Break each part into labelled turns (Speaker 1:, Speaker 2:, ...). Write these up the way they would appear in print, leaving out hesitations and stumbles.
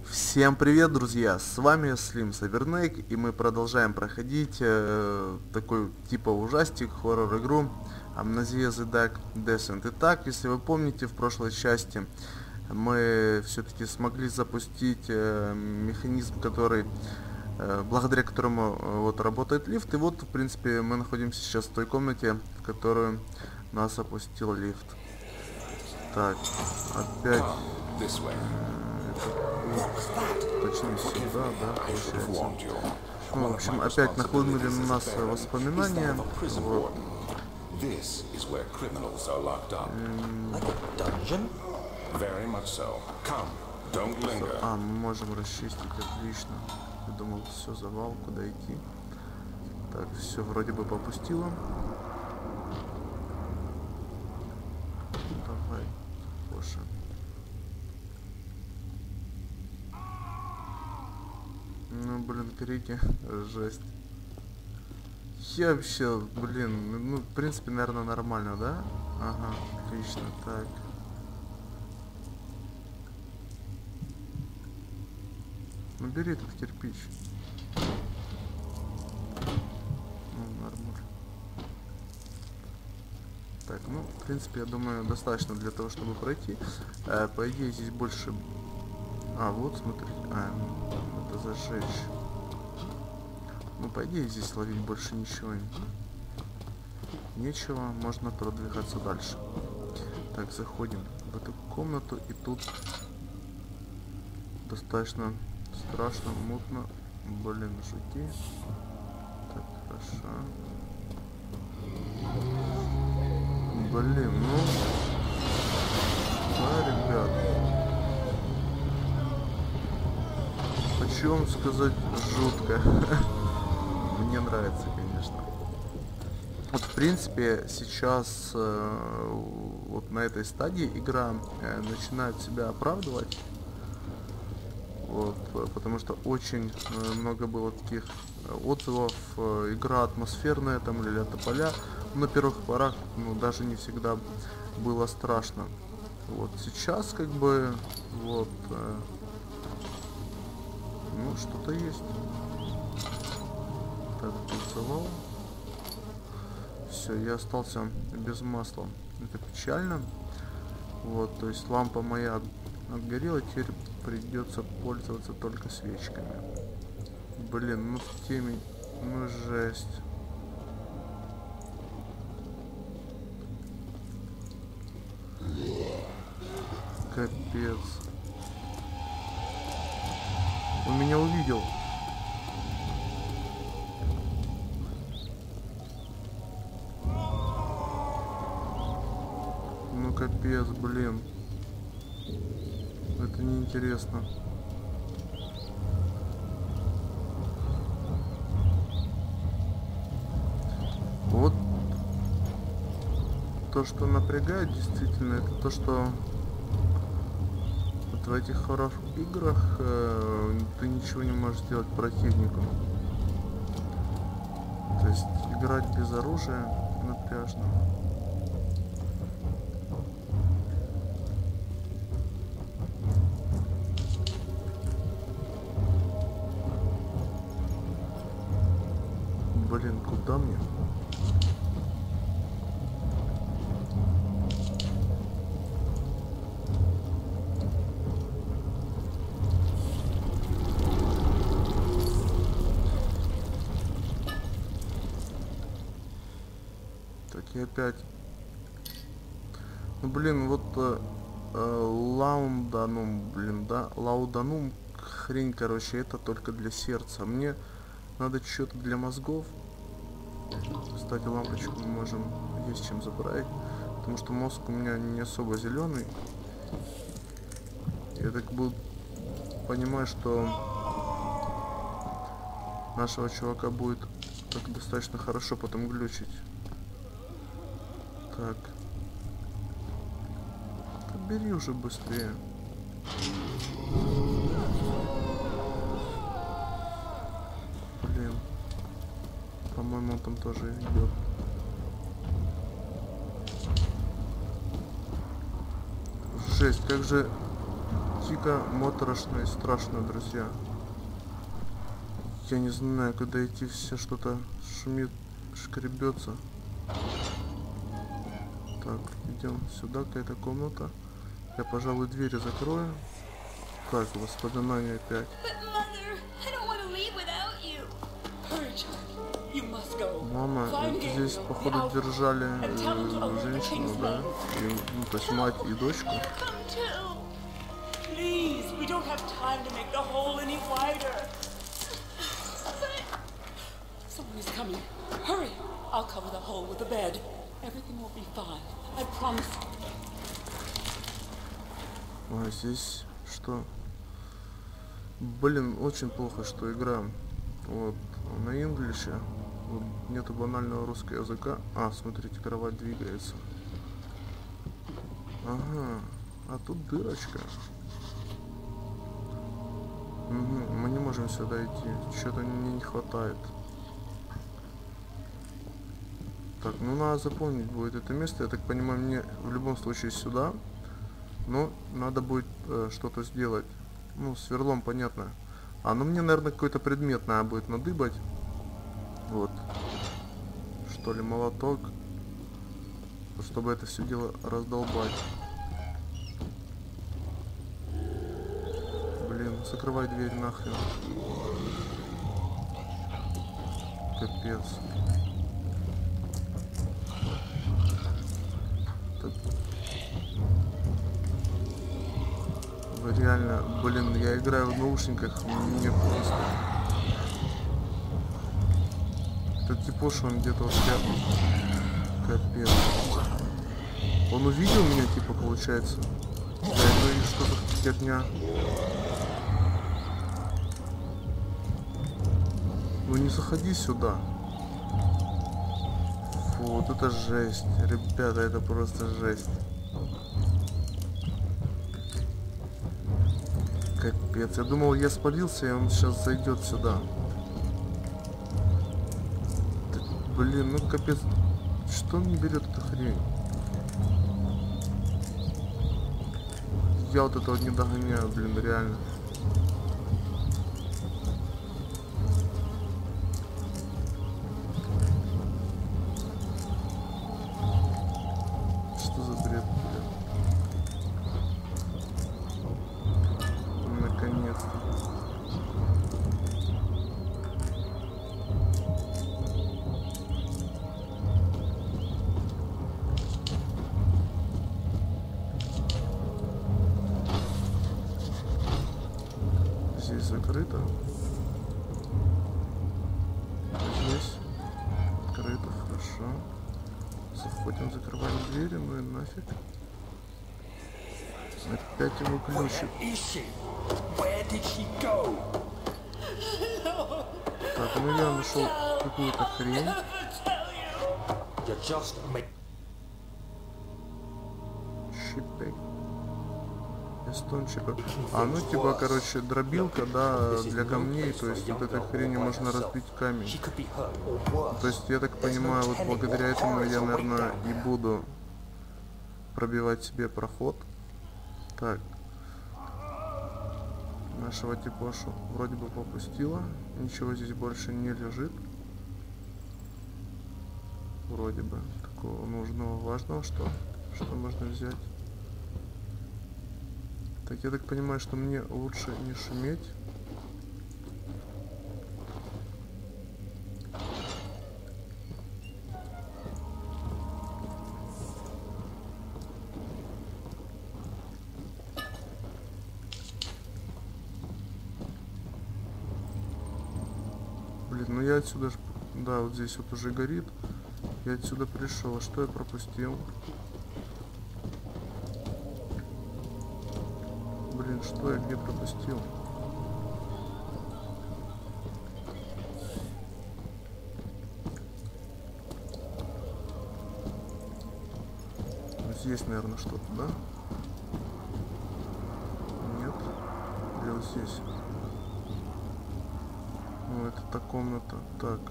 Speaker 1: Всем привет, друзья! С вами Slim Cybernetic, и мы продолжаем проходить такой типа ужастик, хоррор-игру Amnesia The Dark Descent. Итак, если вы помните, в прошлой части мы все-таки смогли запустить механизм, который, благодаря которому вот работает лифт. И вот, в принципе, мы находимся сейчас в той комнате, в которую нас опустил лифт. Так, опять... Точнее сюда, да, получается. Ну, в общем, опять нахлынули на нас воспоминания. Вот. А, мы можем расчистить, отлично. Я думал, все, завал, куда идти. Так, все вроде бы попустило. Давай, Гоша. Ну, блин, крики, жесть. Я вообще, блин, ну, в принципе, наверное, нормально, да? Ага, отлично, так. Ну, бери этот кирпич. Ну, нормально. Так, ну, в принципе, я думаю, достаточно для того, чтобы пройти. По идее, здесь больше... А, вот, смотрите. А, это зажечь. Ну, по идее, здесь ловить больше ничего нечего. Можно продвигаться дальше. Так, заходим в эту комнату. И тут достаточно страшно, мутно. Блин, жуки. Так, хорошо. Блин, ну... Да, ребят. Хочу вам сказать, жутко. Мне нравится, конечно. Вот, в принципе, сейчас вот на этой стадии игра начинает себя оправдывать. Вот, потому что очень много было таких отзывов. Игра атмосферная, там, Леля Тополя. На первых порах, ну, даже не всегда было страшно. Вот, сейчас, как бы, вот... Ну, что-то есть. Так, танцевал. Все, я остался без масла. Это печально. Вот, то есть лампа моя отгорела, теперь придется пользоваться только свечками. Блин, ну в теме, ну жесть. Капец. Он меня увидел. Ну капец, блин. Это неинтересно. Вот то, что напрягает, действительно, это то, что вот в этих хоррор-играх ты ничего не можешь сделать противнику. То есть играть без оружия напряжно. Блин, куда мне? Так, и опять. Ну, блин, вот лаунданум, блин, да, лауданум, хрень, короче, это только для сердца. Мне надо что-то для мозгов. Кстати, лампочку мы можем есть чем заправить, потому что мозг у меня не особо зеленый. Я так бы понимаю, что нашего чувака будет так достаточно хорошо потом глючить. Так. Бери уже быстрее. Блин. По-моему, он там тоже идет. Жесть, как же дико моторошно и страшно, друзья. Я не знаю, куда идти, все что-то шумит, шкребется. Так, идем сюда, какая-то комната. Я, пожалуй, двери закрою. Так, воспоминания опять. Мама, здесь, походу, держали женщину, да? И, ну, то есть мать и дочку. А здесь что? Блин, очень плохо, что игра вот на инглише. Вот, нету банального русского языка. А, смотрите, кровать двигается. Ага, а тут дырочка. Угу, мы не можем сюда идти. Что-то мне не хватает. Так, ну надо запомнить будет это место. Я так понимаю, мне в любом случае сюда. Но надо будет что-то сделать. Ну, сверлом понятно. А, ну мне, наверное, какой-то предмет надо будет надыбать. Вот. Что ли, молоток. Чтобы это все дело раздолбать. Блин, закрывай дверь нахрен. Капец. Так. Реально, блин, я играю в наушниках, мне просто... Этот типош, он где-то вот рядом. Капец. Он увидел меня, типа, получается. Да, ну и что-то херня. Ну не заходи сюда. Фу, вот это жесть. Ребята, это просто жесть. Капец, я думал, я спалился, и он сейчас зайдет сюда. Так, блин, ну капец. Что он не берет эту хрень? Я вот этого не догоняю, блин, реально. Что за бред, блин? Наконец-то. Здесь закрыто. Здесь открыто, хорошо. Заходим, закрываем двери, ну и нафиг. Опять его ключик. Так, ну я нашел какую-то хрень. Щипек. Эстончика. А, ну типа, короче, дробилка, да, для камней. То есть вот этой хренью можно разбить камень. То есть, я так понимаю, вот благодаря этому я, наверное, и буду пробивать себе проход. Так. Нашего типошу вроде бы попустила. Ничего здесь больше не лежит. Вроде бы. Такого нужного, важного, что можно взять. Так, я так понимаю, что мне лучше не шуметь. Блин, ну я отсюда... Да, вот здесь вот уже горит. Я отсюда пришел. Что я пропустил? Блин, что я где пропустил? Здесь, наверное, что-то, да? Нет. Или вот здесь? Ну, это та комната. Так.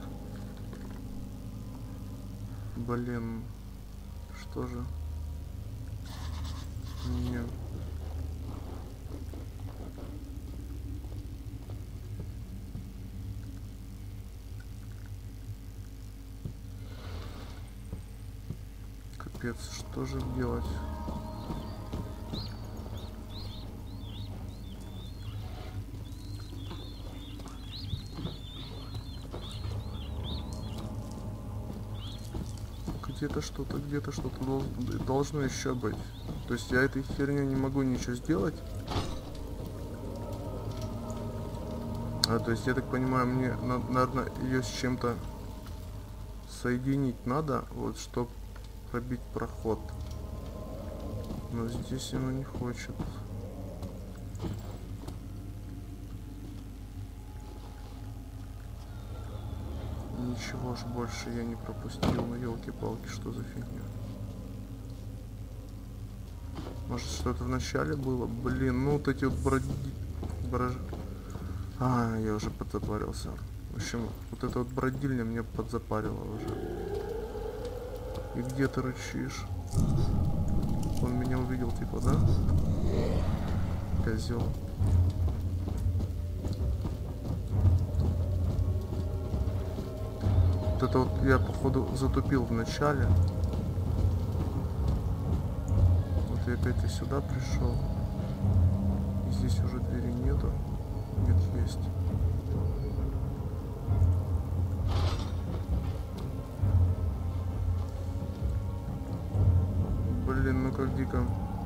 Speaker 1: Блин. Что же? Нет. Капец, что же делать? Где-то что-то должно еще быть. То есть я этой херней не могу ничего сделать. То есть я так понимаю, мне надо ее с чем-то соединить надо, вот, чтобы пробить проход. Но здесь оно не хочет. Ничего ж больше я не пропустил, ну елки-палки, что за фигня? Может что-то в начале было? Блин, ну вот эти вот я уже подзапарился. В общем, вот эта вот бродильня мне подзапарила уже. И где ты рычишь? Он меня увидел, типа, да? Козел. Вот это вот я, походу, затупил в начале. Вот я опять и сюда пришел. И здесь уже двери нету. Нет, есть. Блин, ну как дико.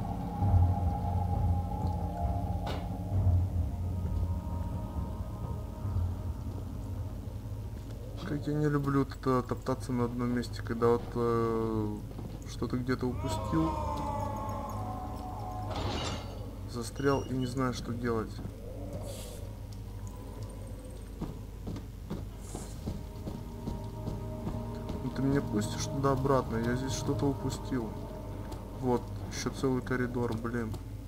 Speaker 1: Как я не люблю топтаться на одном месте, когда вот что-то где-то упустил, застрял и не знаю, что делать. Ну, ты меня пустишь туда-обратно, я здесь что-то упустил. Вот, еще целый коридор, блин.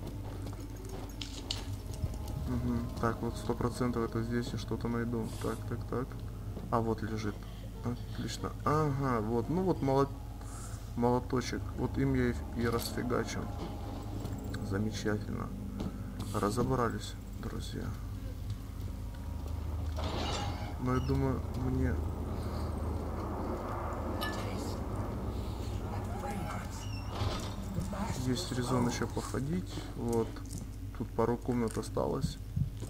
Speaker 1: Угу. Так, вот 100% это здесь я что-то найду. Так. А вот лежит. Отлично. Ага, вот. Ну вот молоточек. Вот им я и расфигачу. Замечательно. Разобрались, друзья. Но я думаю, мне... Есть резон еще походить. Вот. Тут пару комнат осталось.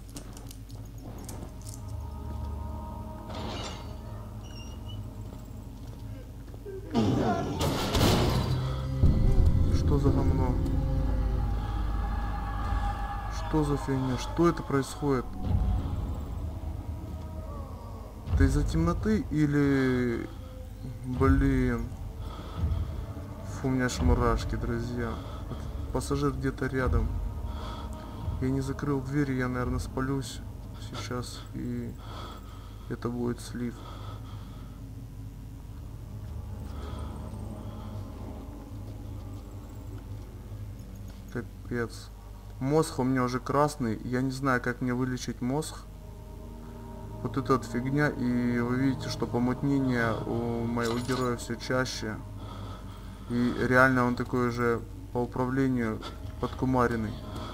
Speaker 1: Что за говно? Что за фигня? Что это происходит? Это из-за темноты или... Блин. Фу, у меня аж мурашки, друзья. Этот пассажир где-то рядом. Я не закрыл двери, я, наверное, спалюсь сейчас. И это будет слив. Капец. Мозг у меня уже красный. Я не знаю, как мне вылечить мозг. Вот эта вот фигня. И вы видите, что помутнение у моего героя все чаще. И реально он такой же по управлению подкумаренный.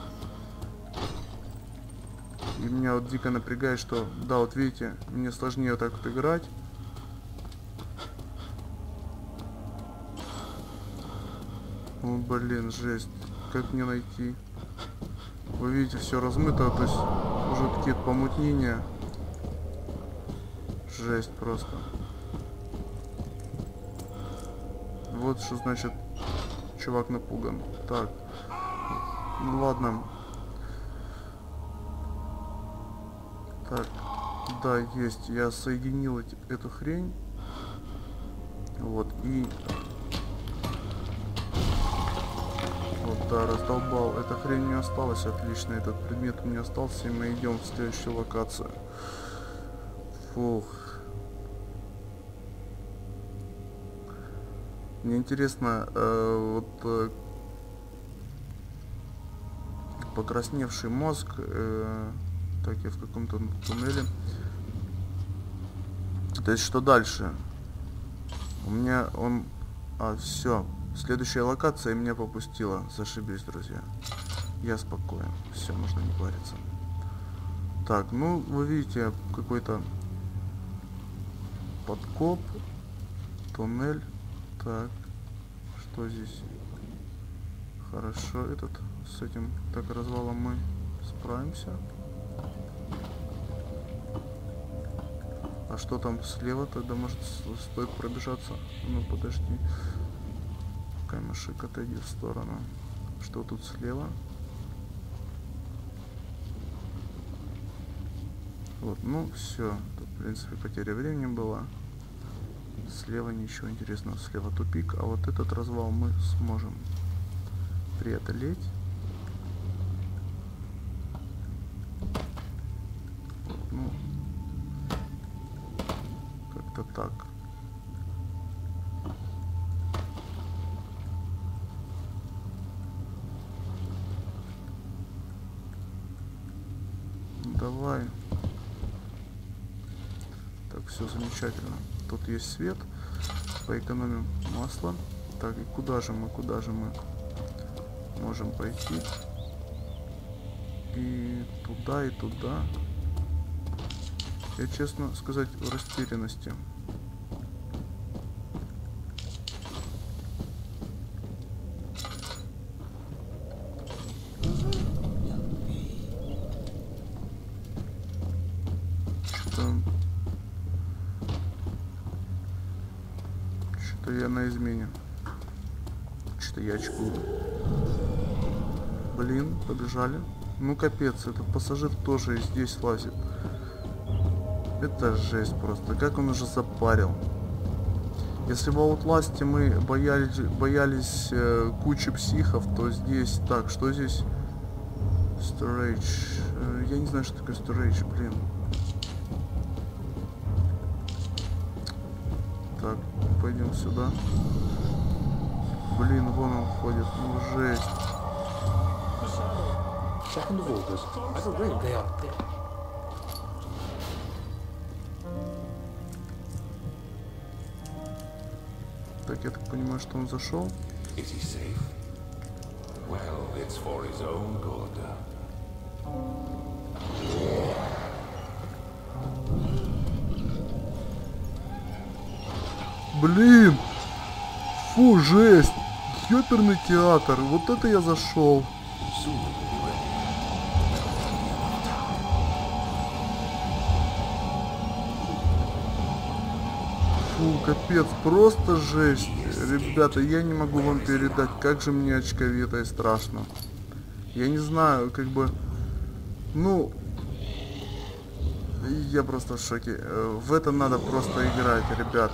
Speaker 1: И меня вот дико напрягает, что... Да, вот видите, мне сложнее вот так вот играть. О, блин, жесть. Как мне найти? Вы видите, все размыто, то есть уже такие помутнения. Жесть просто. Вот что значит чувак напуган. Так. Ну ладно. Так. Да, есть. Я соединил эту хрень. Вот. И... Вот, да, раздолбал. Эта хрень не осталась. Отлично. Этот предмет у меня остался. И мы идем в следующую локацию. Фух. Мне интересно, покрасневший мозг, так, я в каком-то туннеле. То есть, что дальше? У меня он... все. Следующая локация меня попустила. Зашибись, друзья. Я спокоен. Все, можно не париться. Так, ну, вы видите, какой-то подкоп, туннель. Так, Что здесь? Хорошо, этот с этим так развалом мы справимся. А что там слева? Тогда может стоит пробежаться. Ну подожди. Камешек, отойди в сторону. Что тут слева? Вот, ну все. Тут, в принципе, потеря времени была. Слева ничего интересного. Слева тупик. А вот этот развал мы сможем преодолеть. Вот, ну, как-то так. Давай. Так, все замечательно. Тут есть свет. Поэкономим масло. Так, и куда же мы можем пойти? И туда, и туда. Я, честно сказать, в растерянности. Что я на измене. Что я очкую. Блин, побежали. Ну капец, этот пассажир тоже здесь лазит. Это жесть просто. Как он уже запарил. Если в Outlast мы боялись кучи психов, то здесь... Так, что здесь? Storage. Я не знаю, что такое storage, блин. Так, пойдем сюда. Блин, вон он ходит. Ну жесть. Так, я так понимаю, что он зашел. Блин! Фу, жесть! Ёперный театр! Вот это я зашел! Фу, капец, просто жесть! Ребята, я не могу вам передать, как же мне очковито и страшно. Я не знаю, как бы... Ну... Я просто в шоке. В это надо просто играть, ребят.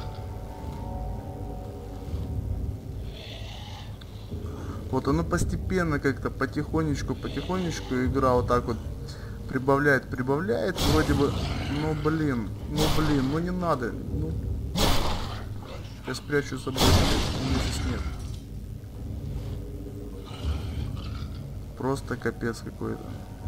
Speaker 1: Вот оно постепенно как-то потихонечку игра вот так вот прибавляет, вроде бы, ну блин, ну не надо, ну, я спрячусь за бочкой, меня здесь нет. Просто капец какой-то.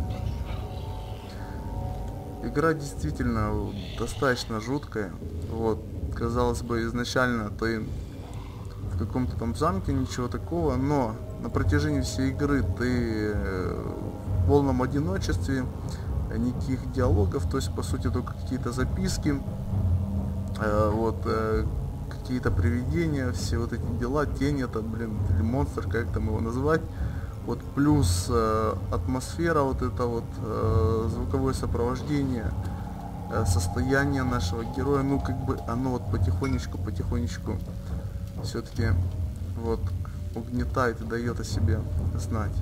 Speaker 1: Игра действительно достаточно жуткая, вот, казалось бы, изначально ты в каком-то там замке, ничего такого, но на протяжении всей игры ты в полном одиночестве, никаких диалогов, то есть по сути только какие-то записки, вот, какие-то привидения, все вот эти дела, тень это, блин, или монстр, как там его назвать, вот, плюс атмосфера, вот это вот, звуковое сопровождение, состояние нашего героя, ну как бы оно вот потихонечку все-таки вот угнетает и дает о себе знать.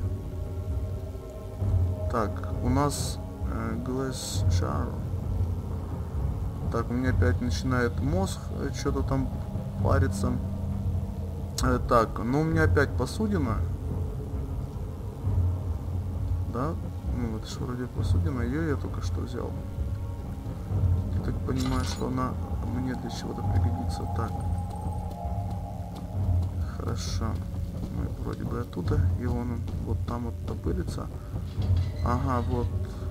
Speaker 1: Так, у нас Glass Jar. Так, у меня опять начинает мозг что-то там париться. Так, ну у меня опять посудина. Да? Ну это же вроде посудина, ее я только что взял. Я так понимаю, что она мне для чего-то пригодится. Так. Хорошо. Мы вроде бы оттуда, и он вот там вот топырится. Ага, вот.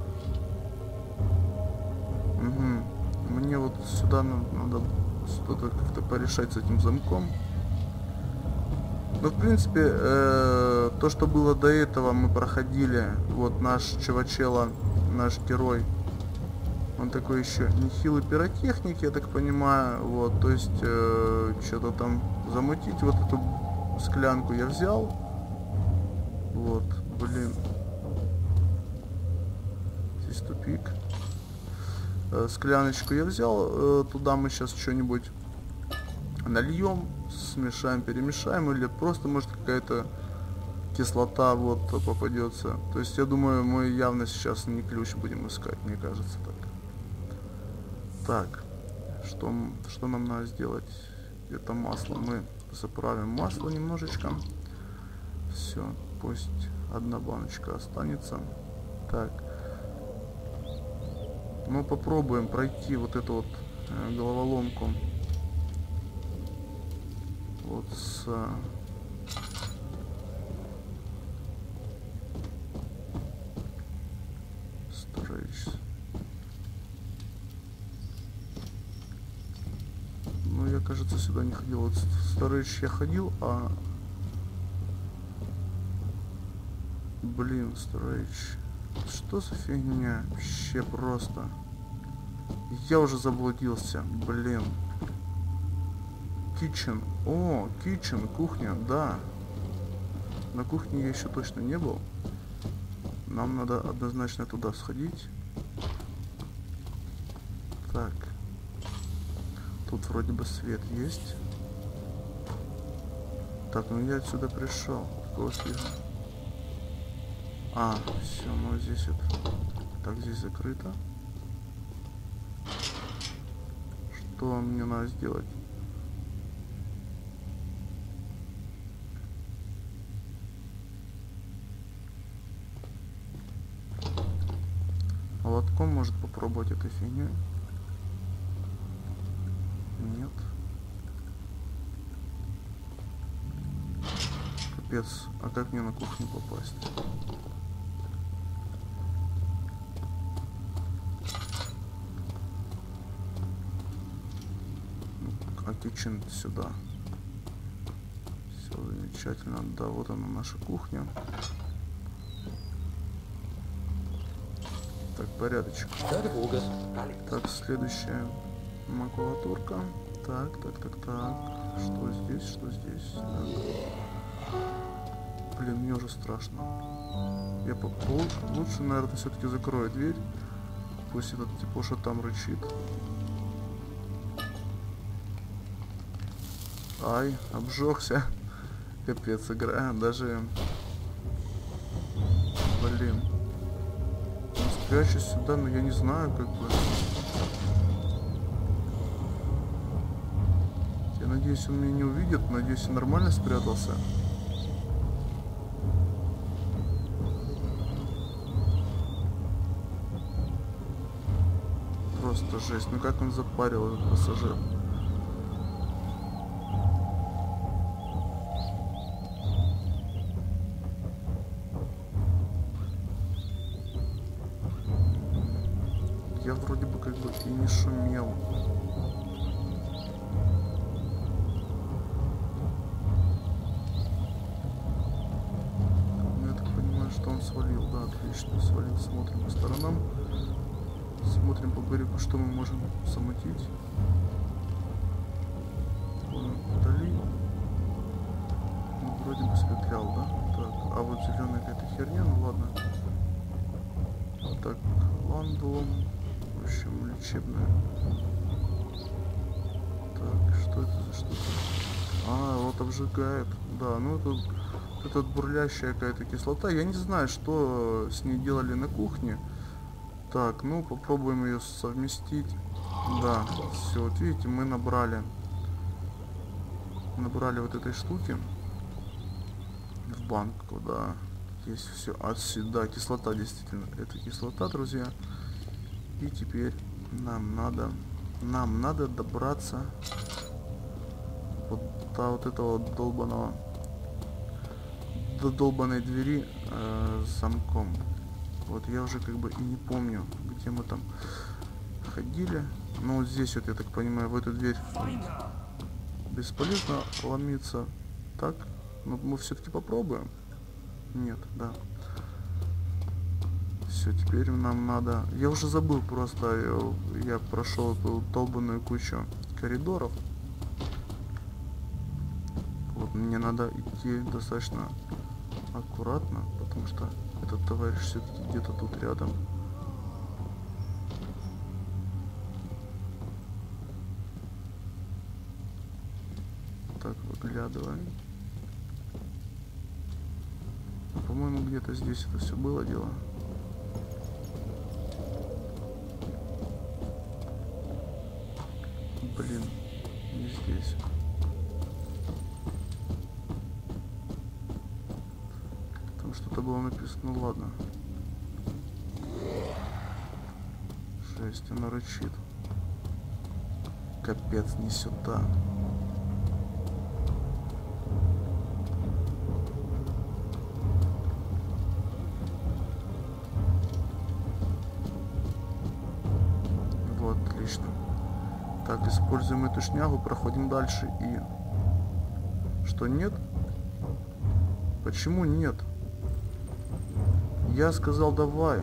Speaker 1: Угу. Мне вот сюда надо что-то как-то порешать с этим замком. Ну, в принципе, то, что было до этого, мы проходили. Вот наш чувачела, наш герой. Он такой еще нехилый пиротехник, я так понимаю. Вот, то есть, что-то там замутить, вот эту склянку я взял. Вот, блин. Здесь тупик. Скляночку я взял. Туда мы сейчас что-нибудь нальем, смешаем, перемешаем. Или просто, может, какая-то кислота вот попадется. То есть, я думаю, мы явно сейчас не ключ будем искать, мне кажется так. Так, что нам надо сделать? Это масло. Мы заправим масло немножечко. Все, пусть одна баночка останется. Так. Ну, попробуем пройти вот эту вот головоломку. Вот с... Storage. Ну, я, кажется, сюда не ходил. Вот Storage я ходил, а... Блин, Storage. Что за фигня? Вообще просто. Я уже заблудился. Блин. Kitchen. О, kitchen, кухня, да. На кухне я еще точно не был. Нам надо однозначно туда сходить. Так. Тут вроде бы свет есть. Так, ну я отсюда пришел. Какого фига? А, все, ну здесь это... Так, здесь закрыто. Что мне надо сделать? Молотком может попробовать этой фигней? Нет. Капец, а как мне на кухню попасть? А kitchen сюда. Все замечательно. Да, вот она наша кухня. Так, порядочек. Так, следующая макулатурка. Так. Что здесь? Что здесь? Так. Блин, мне уже страшно. Я лучше, наверное, все-таки закрою дверь. Пусть этот типоша там рычит. Ай, обжегся. Капец, игра. Даже... Блин. Спрячусь сюда, но я не знаю, как бы. Я надеюсь, он меня не увидит. Надеюсь, я нормально спрятался. Просто жесть. Ну как он запарил, этот пассажир? Я вроде бы как бы и не шумел. Ну, я так понимаю, что он свалил. Да, отлично, свалил. Смотрим по сторонам. Смотрим по берегу, что мы можем замутить. Он вдали. Ну, вроде бы спетлял, да? Так, а вот зеленая какая-то херня, ну ладно. Так, ландулом. В общем, лечебная. Так, что это за что-то? А, вот обжигает. Да, ну это бурлящая какая-то кислота. Я не знаю, что с ней делали на кухне. Так, ну попробуем ее совместить. Да, все, вот видите, мы набрали вот этой штуки в банку, да. Есть все отсюда. Кислота, действительно, это кислота, друзья. И теперь нам надо добраться до вот этого до долбаной двери с замком. Вот я уже как бы и не помню, где мы там ходили. Но вот здесь вот, я так понимаю, в эту дверь бесполезно ломиться. Так, но мы все-таки попробуем. Нет, да. Все, теперь нам надо... Я уже забыл просто, я прошел эту долбанную кучу коридоров. Вот Вот мне надо идти достаточно аккуратно, потому что этот товарищ все-таки где-то тут рядом. Так, выглядываем. По-моему, где-то здесь это все было дело. Блин, не здесь. Там что-то было написано, ну ладно. Жесть, она рычит. Капец, не сюда. Вот, отлично. Так, используем эту шнягу, проходим дальше и... Что, нет? Почему нет? Я сказал давай.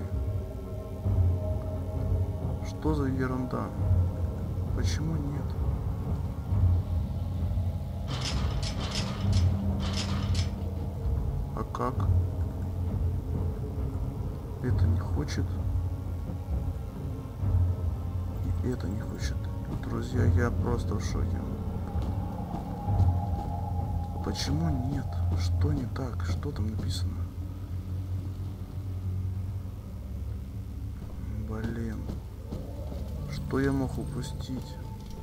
Speaker 1: Что за ерунда? Почему нет? А как? Это не хочет. И это не хочет. Друзья, я просто в шоке. Почему нет? Что не так? Что там написано? Блин. Что я мог упустить?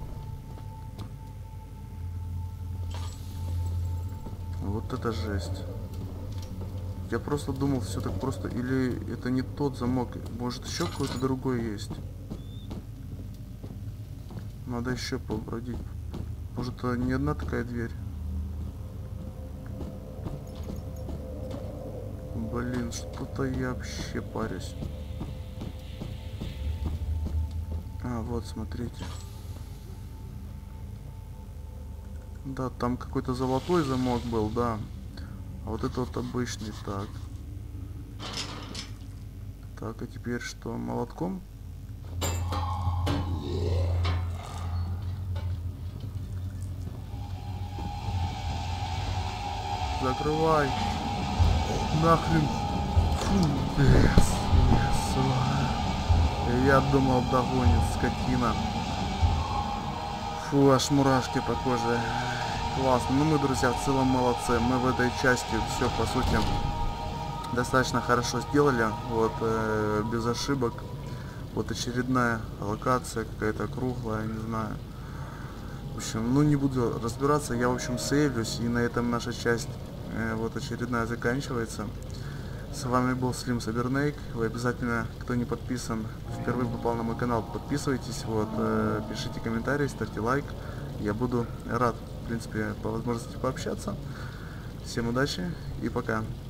Speaker 1: Вот это жесть. Я просто думал, все так просто. Или это не тот замок? Может, еще какой-то другой есть? Надо еще побродить. Может, это не одна такая дверь? Блин, что-то я вообще парюсь. А, вот, смотрите. Да, там какой-то золотой замок был, да. А вот это вот обычный, так. Так, а теперь что, молотком? Закрывай. Нахрен. Фу, без. Я думал, догонит, скотина. Фу, аж мурашки по коже. Классно. Ну, мы, друзья, в целом молодцы. Мы в этой части все, по сути, достаточно хорошо сделали. Вот, без ошибок. Вот очередная локация, какая-то круглая, не знаю. В общем, ну, не буду разбираться. Я, в общем, сейвлюсь. И на этом наша часть, вот, очередная заканчивается. С вами был Slim Cyberneik. Вы обязательно, кто не подписан, впервые попал на мой канал, подписывайтесь, вот, пишите комментарии, ставьте лайк. Я буду рад, в принципе, по возможности пообщаться. Всем удачи и пока.